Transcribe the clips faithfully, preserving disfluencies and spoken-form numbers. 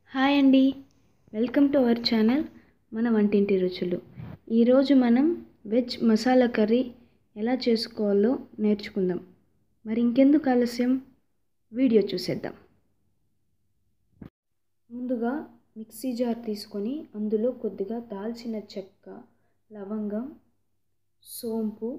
Hi అండి, welcome to our channel మన వంటింటి రుచులు. ఈరోజు మనం వెజ్ మసాలా కర్రీ ఎలా చేసుకోవాలో నేర్చుకుందాం. మరి ఇంకెందుకు ఆలస్యం, వీడియో చూసేద్దాం. ముందుగా మిక్సీ జార్ తీసుకొని అందులో కొద్దిగా దాల్చిన చెక్క, లవంగం, సోంపు,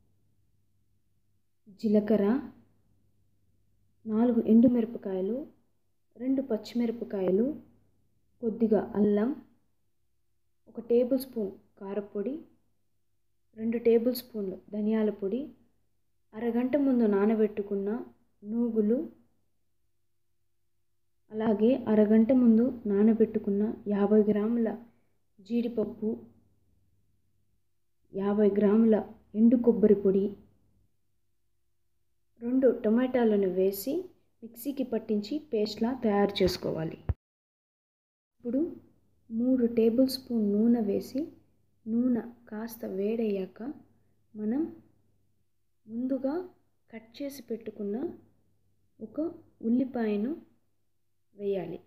జీలకర్ర, నాలుగు ఎండుమిరపకాయలు, రెండు పచ్చిమిరపకాయలు, కొద్దిగా అల్లం, ఒక టేబుల్ స్పూన్ కారపొడి, రెండు టేబుల్ స్పూన్లు ధనియాల పొడి, అరగంట ముందు నానబెట్టుకున్న నూగులు, అలాగే అరగంట ముందు నానబెట్టుకున్న యాభై గ్రాముల జీడిపప్పు, యాభై గ్రాముల ఎండు కొబ్బరి పొడి, రెండు టమాటాలను వేసి మిక్సీకి పట్టించి పేస్ట్లా తయారు చేసుకోవాలి. ఇప్పుడు మూడు టేబుల్ స్పూన్ నూనె వేసి నూనె కాస్త వేడయ్యాక మనం ముందుగా కట్ చేసి పెట్టుకున్న ఒక ఉల్లిపాయను వేయాలి.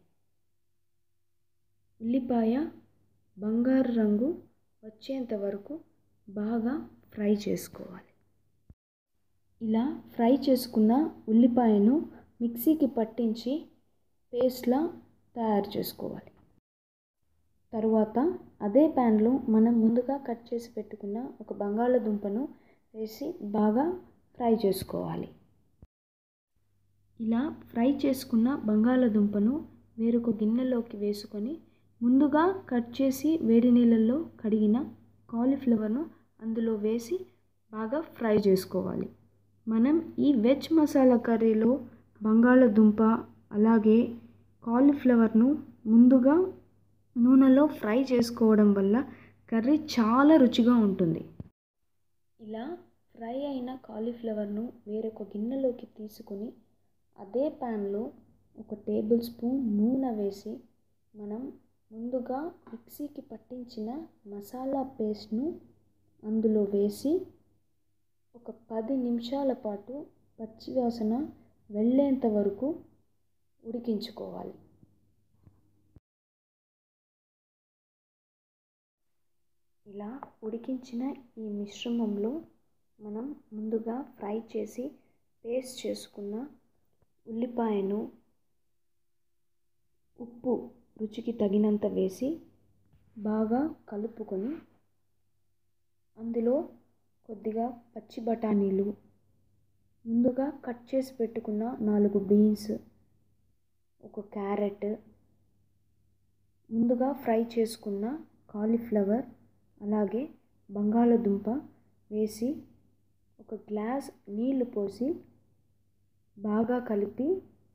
ఉల్లిపాయ బంగారు రంగు వచ్చేంత వరకు బాగా ఫ్రై చేసుకోవాలి. ఇలా ఫ్రై చేసుకున్న ఉల్లిపాయను మిక్సీకి పట్టించి పేస్ట్లా తయారు చేసుకోవాలి. తరువాత అదే ప్యాన్లో మనం ముందుగా కట్ చేసి పెట్టుకున్న ఒక బంగాళదుంపను వేసి బాగా ఫ్రై చేసుకోవాలి. ఇలా ఫ్రై చేసుకున్న బంగాళదుంపను వేరొక గిన్నెలోకి వేసుకొని ముందుగా కట్ చేసి వేడి నీళ్ళల్లో కడిగిన కాలీఫ్లవర్ను అందులో వేసి బాగా ఫ్రై చేసుకోవాలి. మనం ఈ వెజ్ మసాలా కర్రీలో బంగాళదుంప అలాగే కాలీఫ్లవర్ను ముందుగా నూనెలో ఫ్రై చేసుకోవడం వల్ల కర్రీ చాలా రుచిగా ఉంటుంది. ఇలా ఫ్రై అయిన కాలీఫ్లవర్ను వేరొక గిన్నెలోకి తీసుకొని అదే ప్యాన్లో ఒక టేబుల్ స్పూన్ నూనె వేసి మనం ముందుగా మిక్సీకి పట్టించిన మసాలా పేస్ట్ను అందులో వేసి ఒక పది నిమిషాల పాటు పచ్చివాసన వెళ్ళేంత వరకు ఉడికించుకోవాలి. ఇలా ఉడికించిన ఈ మిశ్రమంలో మనం ముందుగా ఫ్రై చేసి పేస్ట్ చేసుకున్న ఉల్లిపాయను, ఉప్పు రుచికి తగినంత వేసి బాగా కలుపుకొని అందులో కొద్దిగా పచ్చి బఠానీలు, ముందుగా కట్ చేసి పెట్టుకున్న నాలుగు బీన్స్, ఒక క్యారెట్, ముందుగా ఫ్రై చేసుకున్న కాలీఫ్లవర్ అలాగే బంగాళదుంప వేసి ఒక గ్లాస్ నీళ్లు పోసి బాగా కలిపి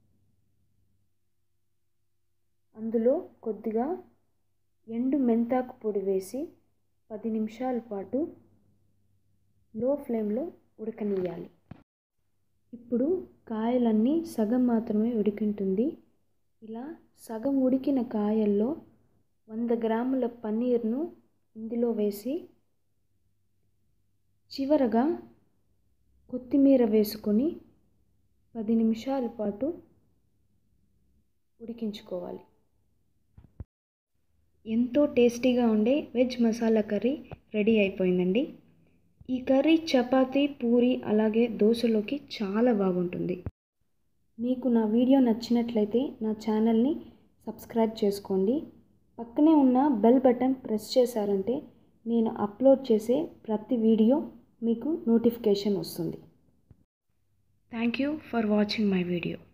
అందులో కొద్దిగా ఎండు మెంతాకు పొడి వేసి పది నిమిషాల పాటు లో ఫ్లేమ్లో ఉడకనియాలి. ఇప్పుడు కాయలన్నీ సగం మాత్రమే ఉడికింటుంది. ఇలా సగం ఉడికిన కాయల్లో వంద గ్రాముల పన్నీర్ను ఇందులో వేసి చివరగా కొత్తిమీర వేసుకొని పది నిమిషాల పాటు ఉడికించుకోవాలి. ఎంతో టేస్టీగా ఉండే వెజ్ మసాలా కర్రీ రెడీ అయిపోయిందండి. ఈ కర్రీ చపాతీ, పూరి అలాగే దోశలోకి చాలా బాగుంటుంది. మీకు నా వీడియో నచ్చినట్లయితే నా ఛానల్ని సబ్స్క్రైబ్ చేసుకోండి. పక్కనే ఉన్న బెల్ బటన్ ప్రెస్ చేశారంటే నేను అప్లోడ్ చేసే ప్రతి వీడియో మీకు నోటిఫికేషన్ వస్తుంది. Thank you for watching my video.